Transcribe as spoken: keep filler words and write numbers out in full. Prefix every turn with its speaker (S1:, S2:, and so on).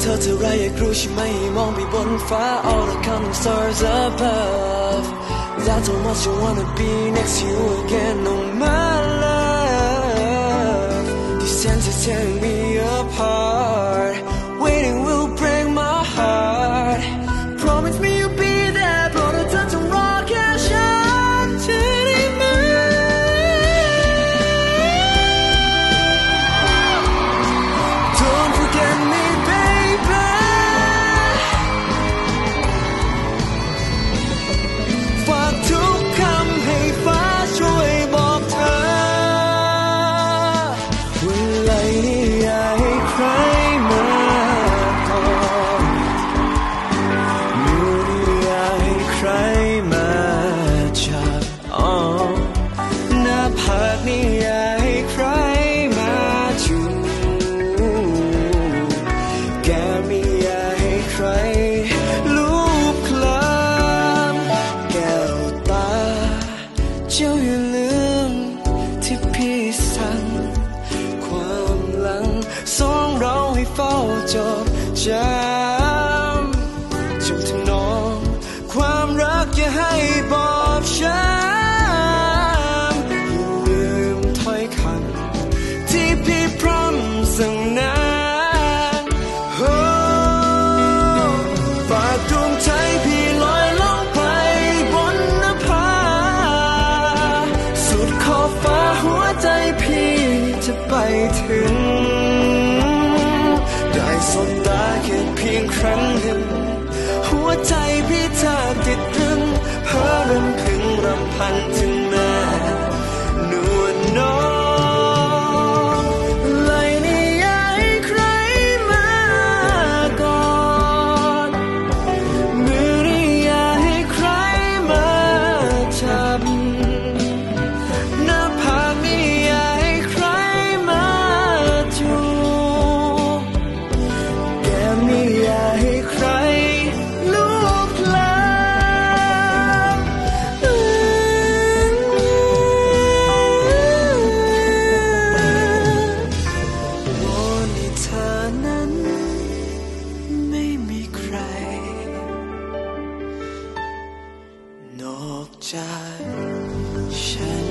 S1: ธอเท่าไรอยากรู้ใช่ไหมมองไปบนฟ้า all the counting stars above That's how much I wanna be next to you again oh my love These senses tearing me apart Waiting will break my heart Promise me you'll be there โปรดเธอจงรอแค่ฉันเธอได้ไหมDon't forget me baby ฝากทุกคำให้ฟ้าช่วยบอกเธอวันไหลนี้อยากให้ใครมาก่อนมือนี้อยากให้ใครมาจับอ๋อหน้าผากนี้อยากให้ใครมาจูบแก้มนี้อยากให้ใครลูบคลำแก้วตาเจ้าอย่าลืมที่พี่สั่งความหลังสองเราให้เฝ้าจดจำจงทำนองความรักอย่าให้บอบช้ำอย่าลืมถ้อยคำที่พี่พร่ำสั่งนานโอ้ฝากดวงใจพี่ลอยล่องไปบนนภาสุดขอบฟ้าหัวใจพี่จะไปถึงได้สบตาแค่เพียงครั้งหนึ่งหัวใจพี่เธอติดตรึงเพ้อรำพึงรำพันถึงแม่นวลน้องไหลนี้อยากให้ใครมาก่อนมือนี้อยากให้ใครมาจับหน้าผากนี้อยากให้ใครมาจูบแก้มนี้อยากให้ใครลูบคลำวอนให้เธอนั้นไม่มีใครนอกจากฉัน